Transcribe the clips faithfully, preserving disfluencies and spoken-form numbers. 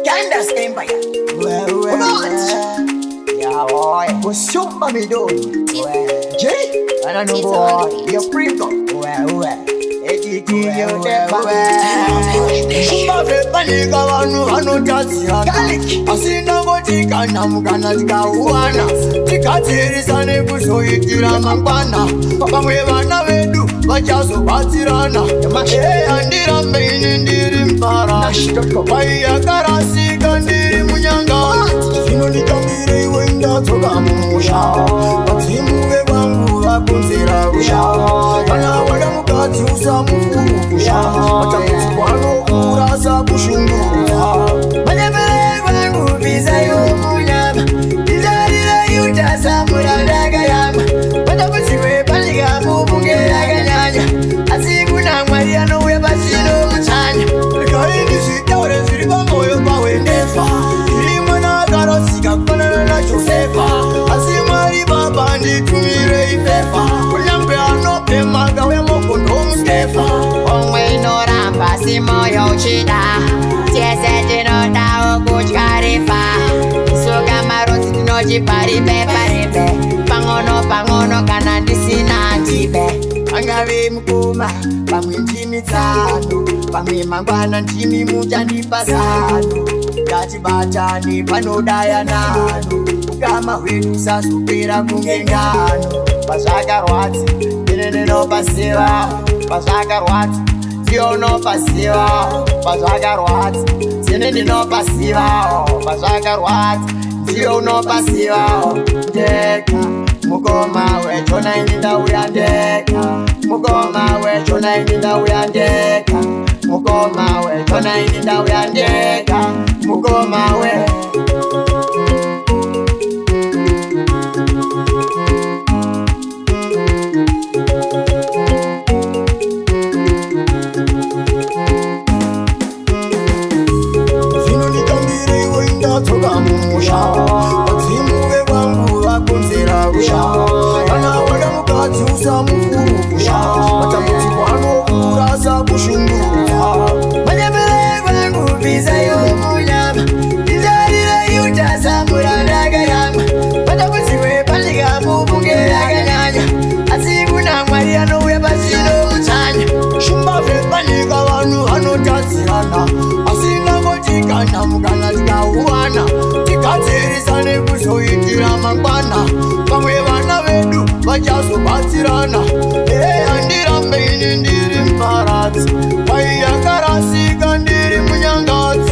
Candace Empire. Well, well, yeah, boy. What's up, mommy, doing? Jay? I don't know, boy. You're pretty good. Well, well. Eti kiyo tepa Mbabe panika wanu wanu jasiana Asina ngotika na mugana tika uwana Tika tirisane kuso itira mangwana Pamwe wana wedu wajaso batirana Ehe andira mbeini ndiri mpara Waiya karasi kandiri munyanga Sino nikamire wenda toka musha Patimuwe wangu wakunzira usha Wana wada mukati usa mufuru kusha Watamuti kwano kurasa kushungura Machembere wangu visa yomunyama Izarira yuta samura daga yama Watamuti we paliga mubungera ganyanya Asikuna maria no we basino mchanya Kaini sita ure ziriba moyo pawe nefa Irima na karosika kwanana na Josefa Asimari baba nditumire ifefa Kunyambe anope maga we mokondo mskefa Ongwe no ramba si moyo uchida Tiese jino dao kuchkarifa Suga marosi dino jiparibe paribe Pangono pangono kanandisi na jibe Angawe mkuma pamwe njimi tano Pamwe mangwana njimi muja nipasano Dati batani panodaya nano Kama wedu sasupira kungengano Pasaka rwati, inene no pasiva Pasaka rwati, zio no pasiva Pasaka rwati, inene no pasiva Pasaka rwati, zio no pasiva Deka, mukoma we chona ininda uyandeka Mukoma we chona ininda uyandeka Mukoma we chona ininda uyandeka Mukoma we toka musha Patimuwe wangu wakunzira usha Wana wada mukati usa mufuru kusha Watamuti kwano kurasa kushungura Machembere wangu visa yomunyama Izarira yuta samura daga yama Watamuti we paliga mubungera ganyanya Asikuna maria no we basino mchanya Shumbabe paliga wanu wano jasiana Asina ngotika na mugana tika uwana Tika tirisane kuso itira mangwana Pamwe wana wedu wajaso batirana Ehe andira mbeini ndiri mparati Waiya karasi kandiri munyangati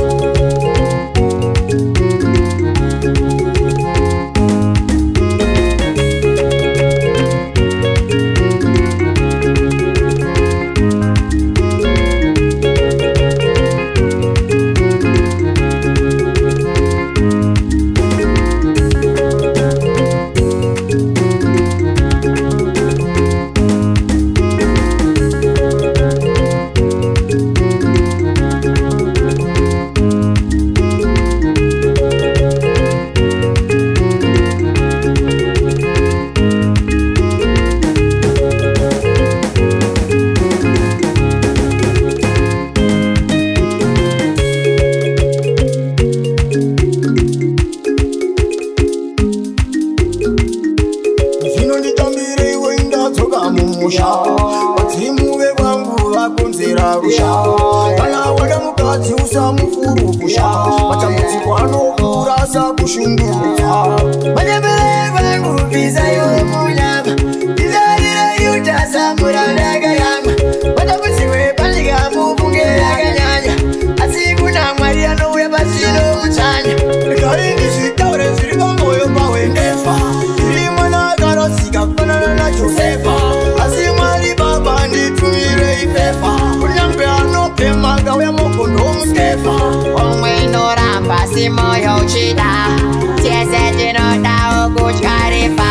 Patimuwe wangu wakunzira usha Wana wada mukati usa mufuru kusha Watamuti kwano kurasa kushungura Machembere wangu visa yomunyama Izarira yuta samura daga yama Watamuti we paliga mubungera ganyanya Asikuna maria no we basino mchanya Kaini sita ure ziriba moyo pawe nefa Irima na karosika kwanana na Josefa Asimari baba nditumire ifefa Kunyambe anope maga we mokondo mskefa Ongwe no ramba si moyo uchida Tiese jino dao kuchkarifa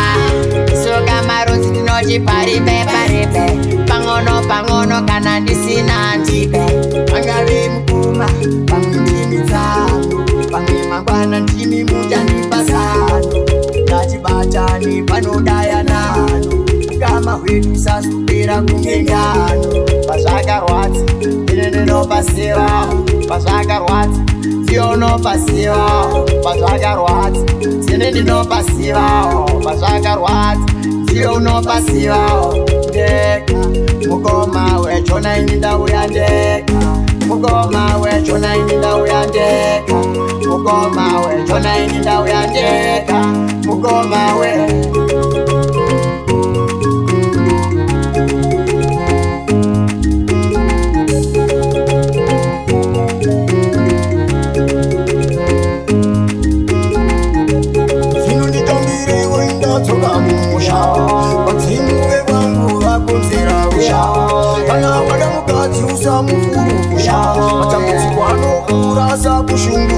Suga marosi dino jiparibe paribe Pangono pangono kanandisi na jibe Angawe mkuma pamwe njimi tano Pamwe mangwana njimi muja nipasano Dati batani panodaya nano Kama wedu sasupira kungengano Pasaka rwati, inene no pasiva Pasaka rwati, Ndiyo no pasiva Pazvakarwadza Tine ndino pasiva Pazvakarwadza Ndiyo no pasiva Ndeka Mukoma wechona ini ndauya ndeka Mukoma wechona ini ndauya ndeka Mukoma wechona ini ndauya ndeka Mukoma we Toka musha Batsimuwe wangu wakunzira usha Kana wada mukati usa mufuru usha Matamutsi kwano kurasa kushungu